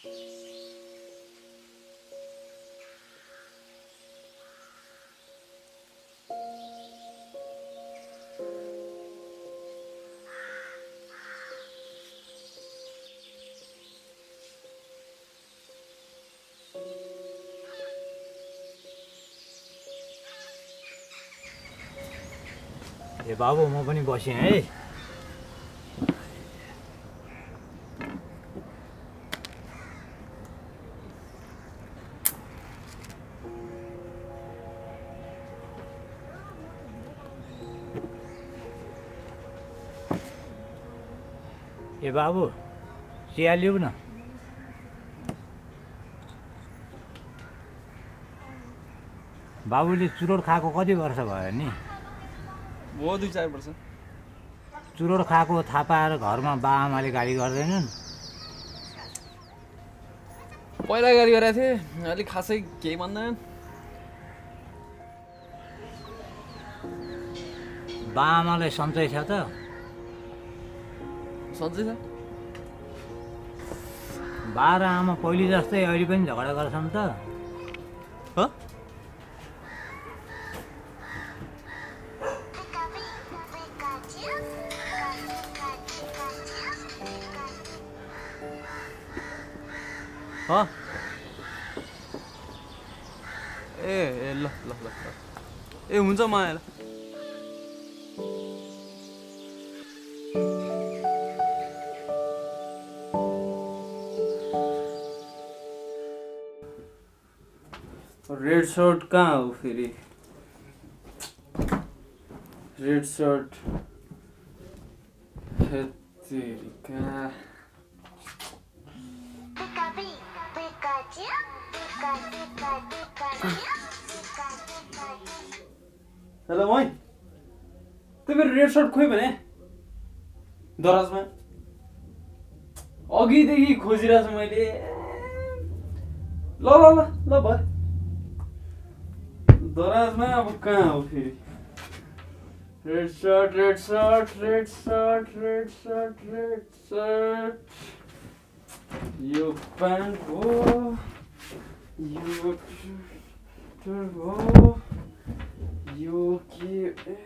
ए बाबु म पनि बसेँ है। ए बाबु चिया लिऊ न। बाबुले चुरोट खाएको कति वर्ष भयो नि? भयो 2-4 वर्ष। चुरोट खाएको थाहा पाएर घरमा बाआमाले गाली गर्दैनन्? पहिला गाली गरेको थिएँ, अहिले खासै केही भन्दैनन्। बाआमालाई सन्चै छ त? सन्चै छ। बा र आमा पहिले जस्तै अहिले पनि झगडा गर्छन् त? ए ल ल ल ए हुन्छ म आएर। रेड सर्ट कहाँ हो फेरि? रेड सर्ट हेलो भाइ, तिम्रो रेड सर्ट खोइ भने दराजमा अघिदेखि खोजिरहेको छु मैले। ल ल ल ल भयो दराजमा। अब कहाँ हो फेरि? Red shirt red shirt red shirt red shirt red shirt. यो प्यान्ट हो, यो स्वेटर हो, यो के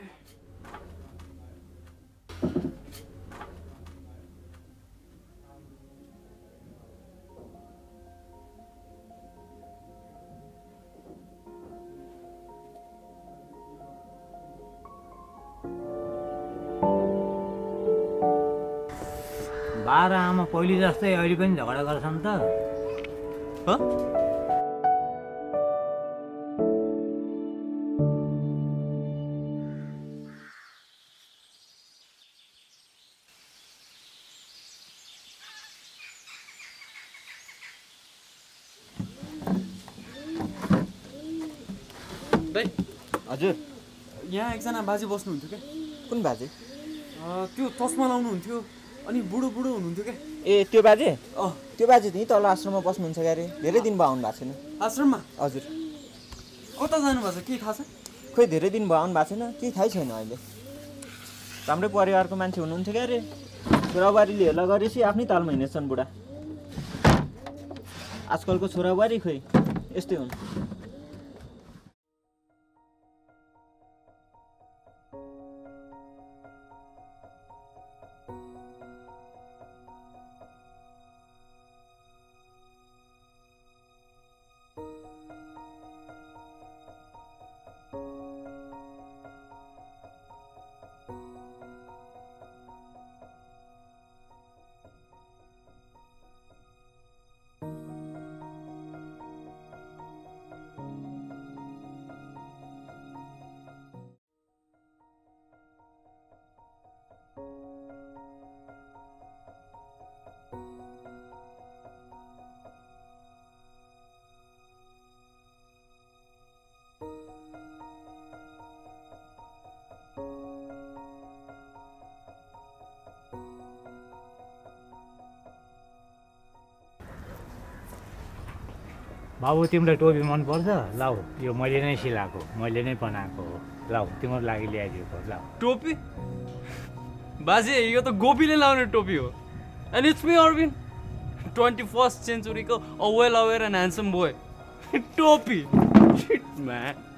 बा र आमा पहिले जस्तै अहिले पनि झगडा गर्छन् त? हजुर, यहाँ एकजना बाजे बस्नुहुन्थ्यो क्या। कुन बाजे? त्यो चस्मा लाउनुहुन्थ्यो अनि बुढो बुढो हुनुहुन्थ्यो क्या। ए त्यो बाजे? त्यो बाजे त्यही तल आश्रममा बस्नुहुन्छ क्या अरे। धेरै दिन भयो आउनु भएको छैन। आश्रममा? हजुर। कता जानुभएको छ, के थाहा छ? खोइ धेरै दिन भयो आउनु भएको छैन, केही थाहै छैन अहिले। हाम्रै परिवारको मान्छे हुनुहुन्थ्यो क्या अरे। छोराबुहारीले हेला गरेपछि आफ्नै तालमा हिँडेछन् बुढा। आजकलको छोराबुहारी खोइ यस्तै हुन्। बाबु तिमीलाई टोपी मनपर्छ? लाऊ, यो मैले नै सिलाएको, मैले नै बनाएको हो। लाऊ, तिम्रो लागि ल्याइदिएको। लाऊ टोपी? बाजे यो त गोपीले लाउने टोपी हो। And it's me Arvind. 21st सेन्चुरीको a well aware and handsome boy टोपी शिट म्यान